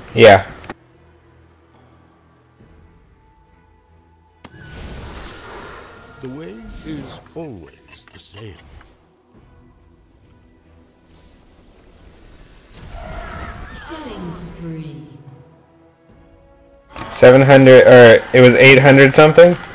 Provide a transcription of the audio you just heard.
Yeah. The way is always the same. Killing spree. 700, or it was 800 something?